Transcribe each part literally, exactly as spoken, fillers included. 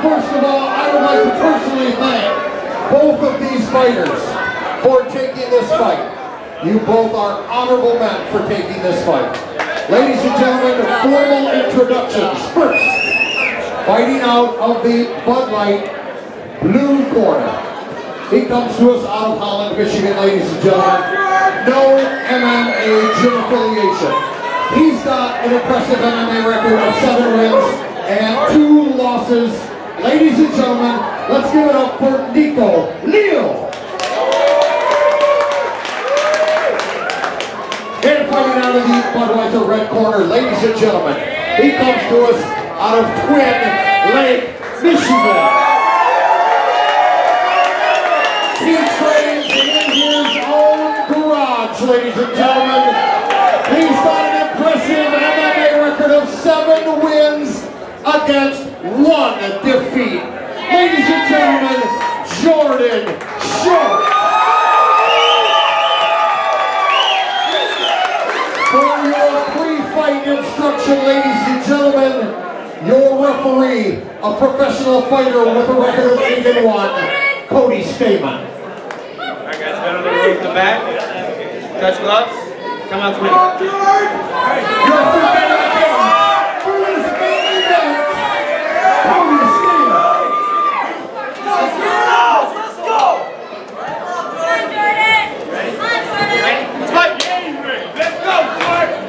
first of all, I would like to personally thank both of these fighters for taking this fight. You both are honorable men for taking this fight. Ladies and gentlemen, formal introductions. First, fighting out of the Bud Light blue corner. He comes to us out of Holland, Michigan, ladies and gentlemen. No M M A gym affiliation. He's got an impressive M M A record of seven wins and two losses. Ladies and gentlemen, let's give it up for Nikko Leal. And fighting out of the Budweiser red corner, ladies and gentlemen, he comes to us out of Twin Lake, Michigan. He trains in his own garage, ladies and gentlemen. He's got an impressive M M A record of seven wins against one defeat. Ladies and gentlemen, Jordan Short. For your pre-fight instruction, ladies and gentlemen, your referee, a professional fighter with a record of eight and one, Cody Stamen. Alright guys, got on the roof in the back. Touch gloves. Come out to me. Your forbidden again for this main event, Cody Stamen. Let's go! Let's go! Come on, Jordan! Ready? Come on, Jordan! Ready? Let's fight! Let's go, Jordan!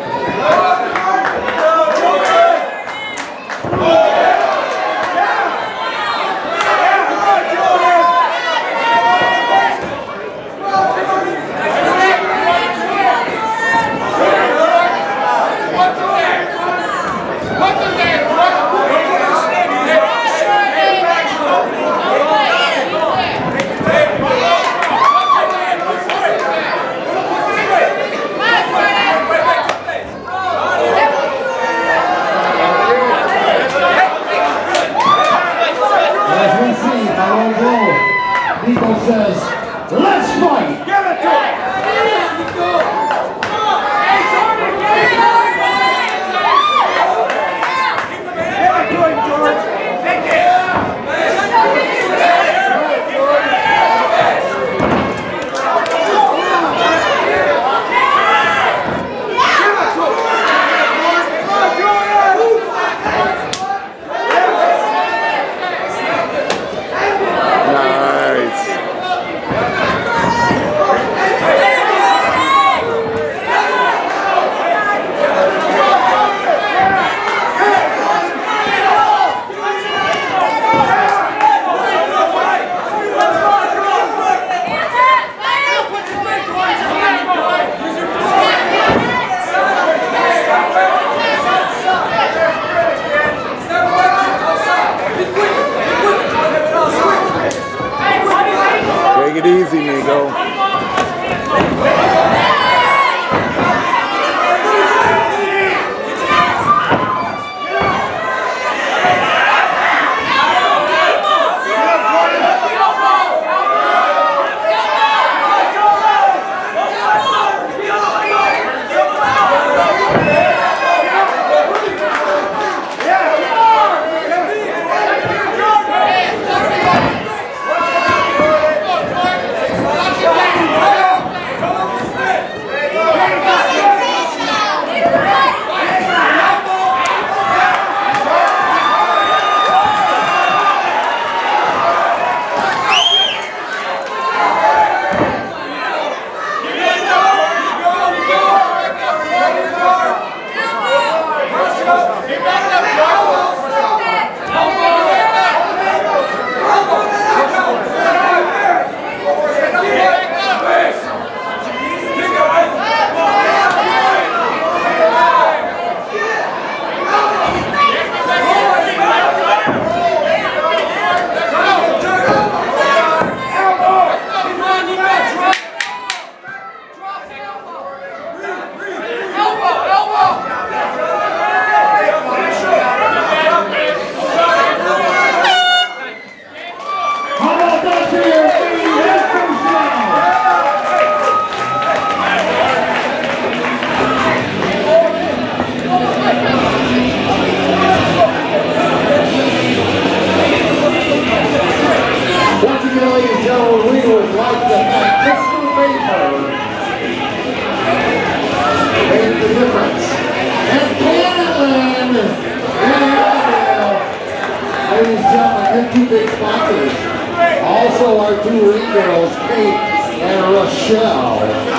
big sponsors. Also our two ring girls, Kate and Rochelle.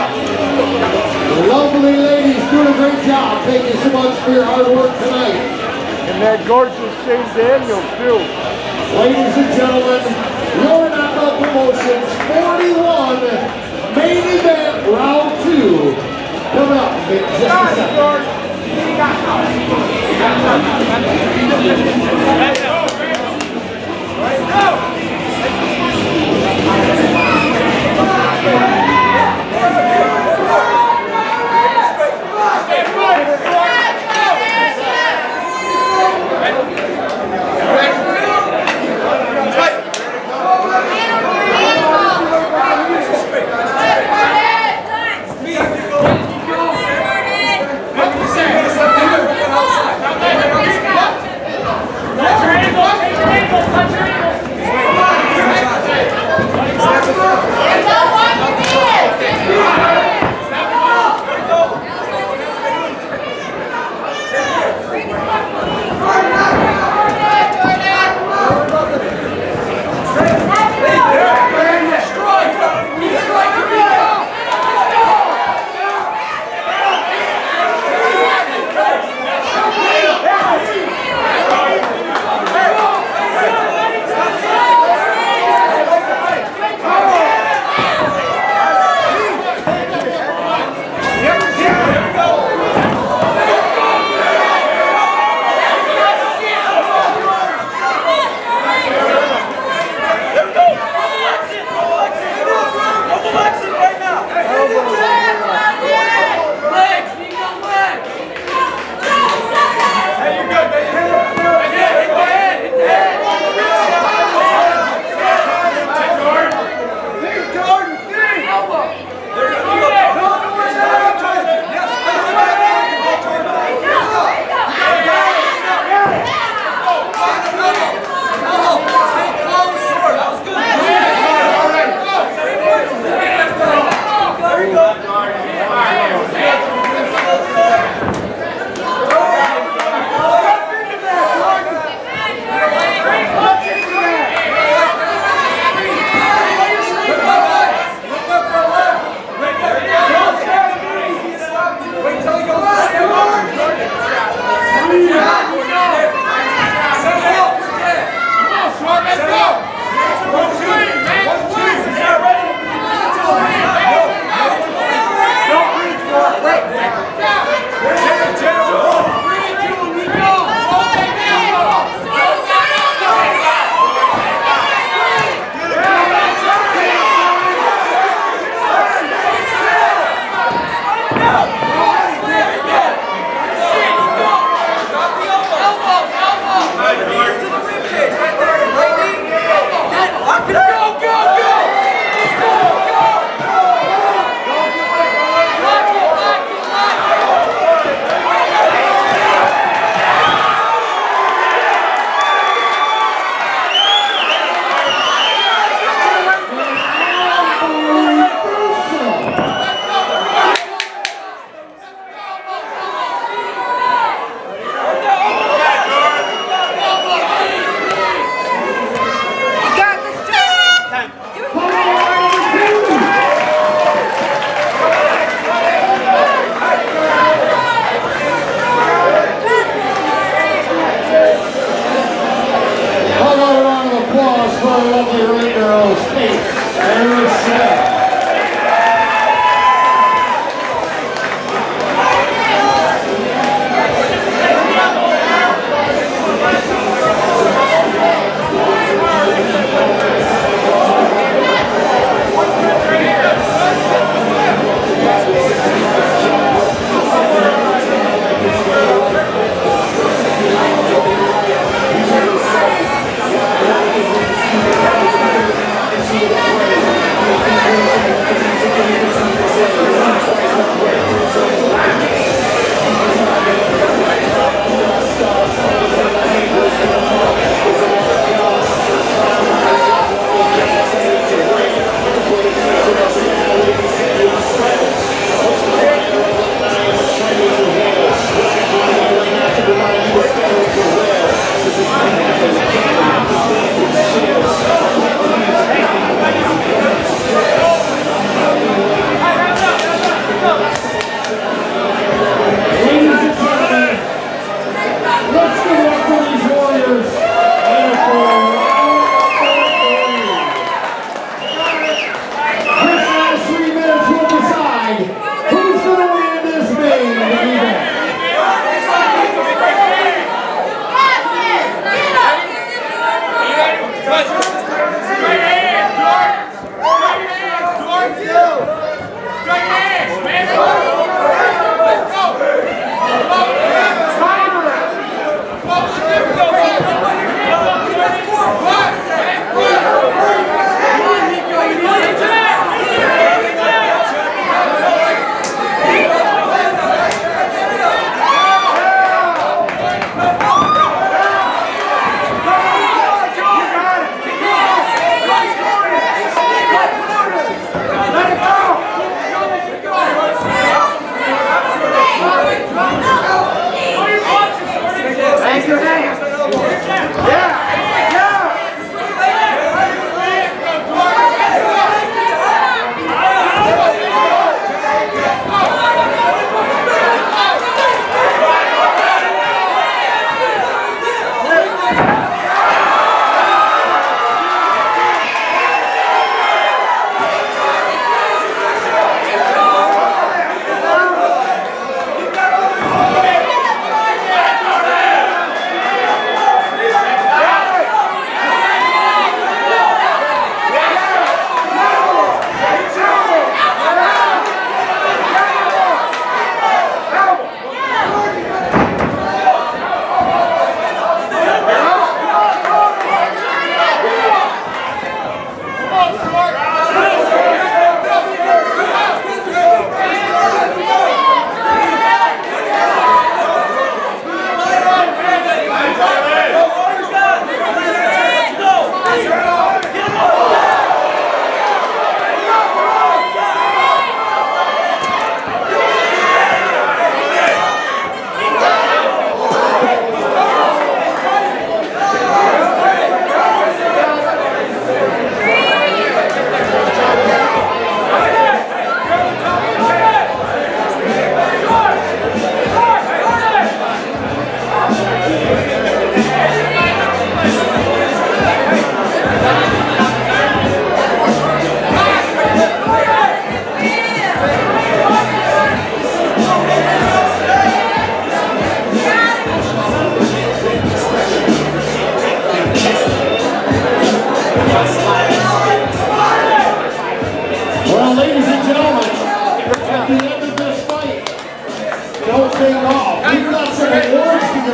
Lovely ladies doing a great job. Thank you so much for your hard work tonight. And that gorgeous Saint Daniel too. Ladies and gentlemen, your knockout promotions forty-one main event round two. Coming up in just a second. Jordan!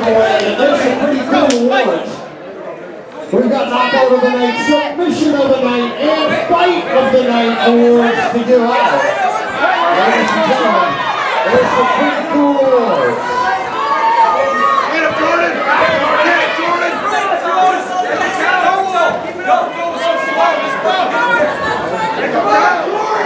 away, and there's some pretty cool awards. We've got knockout of the night, submission of the night, and fight of the night awards to give out. Ladies and gentlemen, there's some pretty cool awards. Get him, Jordan! Get it, Jordan! Keep it up! Go with some slow! Let's go! Come on!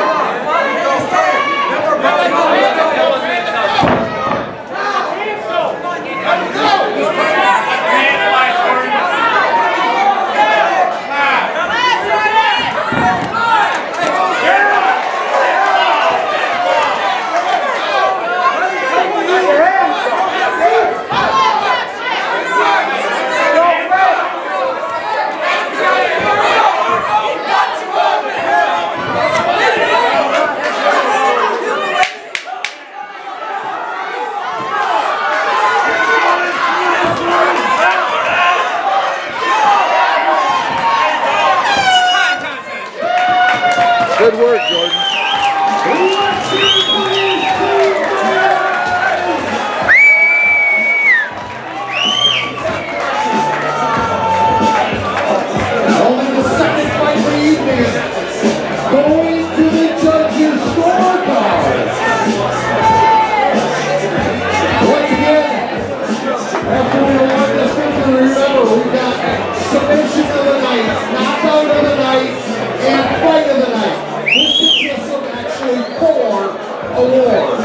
Good work, Jordan. Only the second fight of the evening. Going to the judges' scorecard. Once again, after we award this victory, remember we've got submission of the night, knockout of the night, and fight of the night. This consists of actually four awards.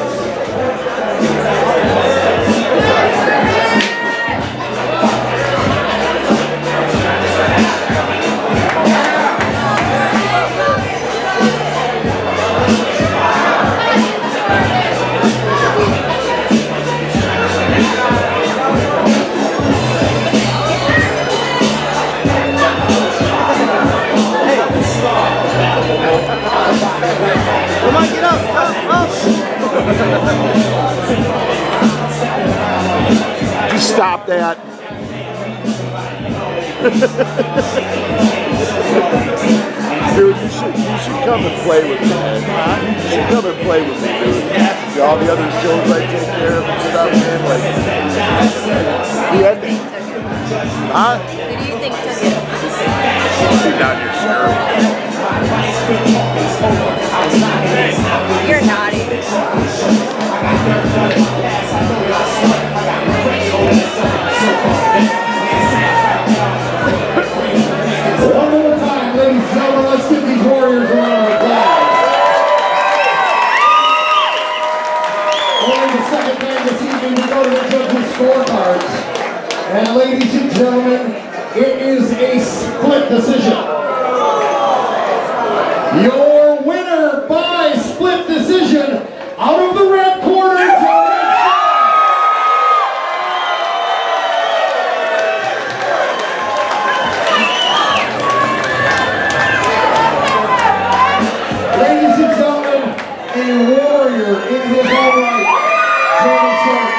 Come on, get up, up, up. Just stop that. Dude, you should, you should come and play with me, man. You should come and play with me, dude. All the other shows I take care of and stuff, man. Like, the ending. Huh? Who do you think took it? Sit down here, sir. You're naughty. One more time, ladies and gentlemen, let's give these warriors a round of applause. Only the second time this evening we go to the judges' scorecards. And ladies and gentlemen, it is a split decision. Your winner by split decision out of the red corner, ladies and gentlemen, a warrior in his own right, Jordan Short.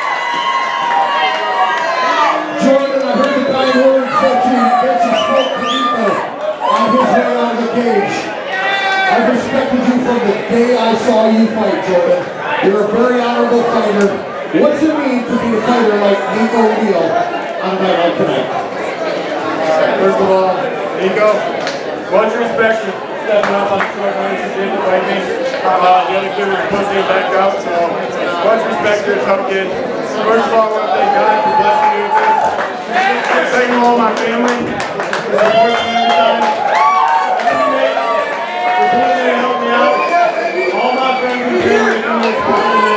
Jordan, I heard the kind words that you, that you spoke to Nikko on his way out of the cage. I've respected you from the day I saw you fight, Jordan. You're a very honorable fighter. What's it mean to be a fighter like Nikko Leal on a night like tonight? First of all, Nikko, much respect for stepping up on the short notice you did to fight me. Uh, the other kid was pussy and backed up, so much respect for your tough kid. First of all, I want to thank God for blessing me with this. Second of all, my family for supporting me every time. For being there to help me out. All my friends and family come to support me.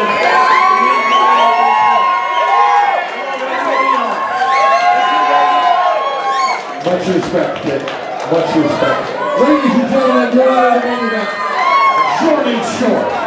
Much respect, kid. Much respect. Ladies and gentlemen, you're out of the main event. Jordan Short.